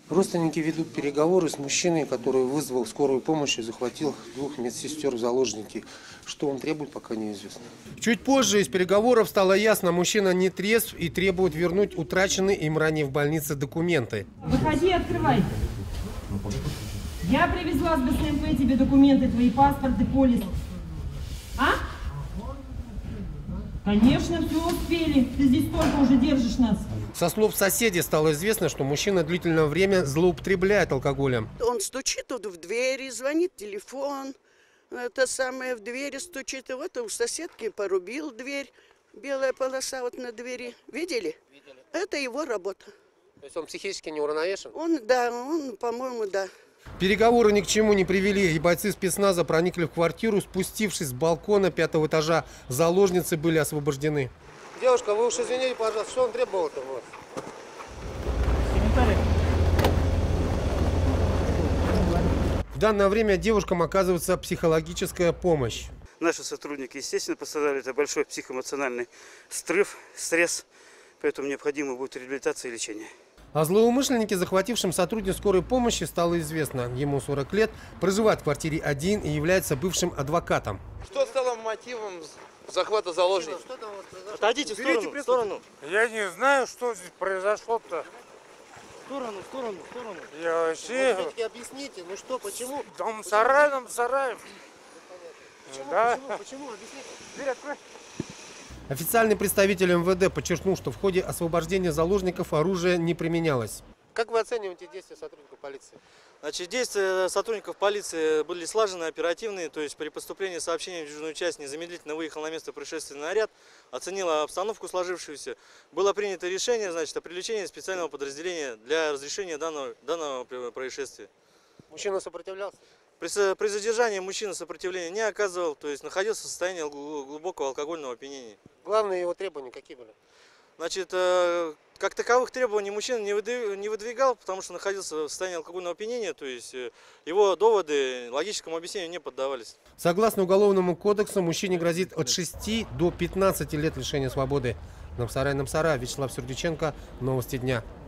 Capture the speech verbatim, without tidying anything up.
Родственники ведут переговоры с мужчиной, который вызвал скорую помощь и захватил двух медсестер в заложники. Что он требует, пока неизвестно. Чуть позже из переговоров стало ясно, мужчина не трезв и требует вернуть утраченные им ранее в больнице документы. Выходи и открывай. Я привезла с БСМП тебе документы, твои паспорты, полис. А? Конечно, все успели. Ты здесь только уже держишь нас. Со слов соседей стало известно, что мужчина длительное время злоупотребляет алкоголем. Он стучит тут в двери, звонит телефон, это самое в двери стучит. И вот у соседки порубил дверь, белая полоса вот на двери. Видели? Видели. Это его работа. То есть он психически неуравновешен? Он, да, он, по-моему, да. Переговоры ни к чему не привели, и бойцы спецназа проникли в квартиру, спустившись с балкона пятого этажа. Заложницы были освобождены. Девушка, вы уж извините, пожалуйста, что он требовал-то? Вот. В данное время девушкам оказывается психологическая помощь. Наши сотрудники, естественно, пострадали. Это большой психоэмоциональный срыв, стресс, поэтому необходима будет реабилитация и лечение. О злоумышленнике, захватившем сотруднику скорой помощи, стало известно. Ему сорок лет, проживает в квартире один и является бывшим адвокатом. Что стало мотивом захвата заложников? Отойдите в сторону, в сторону. Я не знаю, что здесь произошло-то. В сторону, в сторону, в сторону. Я вообще... Вот, объясните, ну что, почему? Дом сарай, дом сарай. Почему, Да. почему, почему, объясните. Дверь открой. Официальный представитель эм вэ дэ подчеркнул, что в ходе освобождения заложников оружие не применялось. Как вы оцениваете действия сотрудников полиции? Значит, действия сотрудников полиции были слажены, оперативные, то есть при поступлении сообщения в дежурную часть незамедлительно выехал на место происшествия наряд, оценила обстановку сложившуюся. Было принято решение, значит, о привлечении специального подразделения для разрешения данного, данного происшествия. Мужчина сопротивлялся? При, при задержании мужчина сопротивления не оказывал, то есть находился в состоянии глубокого алкогольного опьянения. Главные его требования какие были? Значит, как таковых требований мужчина не выдвигал, потому что находился в состоянии алкогольного опьянения, то есть его доводы логическому объяснению не поддавались. Согласно Уголовному кодексу, мужчине грозит от шести до пятнадцати лет лишения свободы. Намсарай, Намсара, Вячеслав Сердюченко, Новости дня.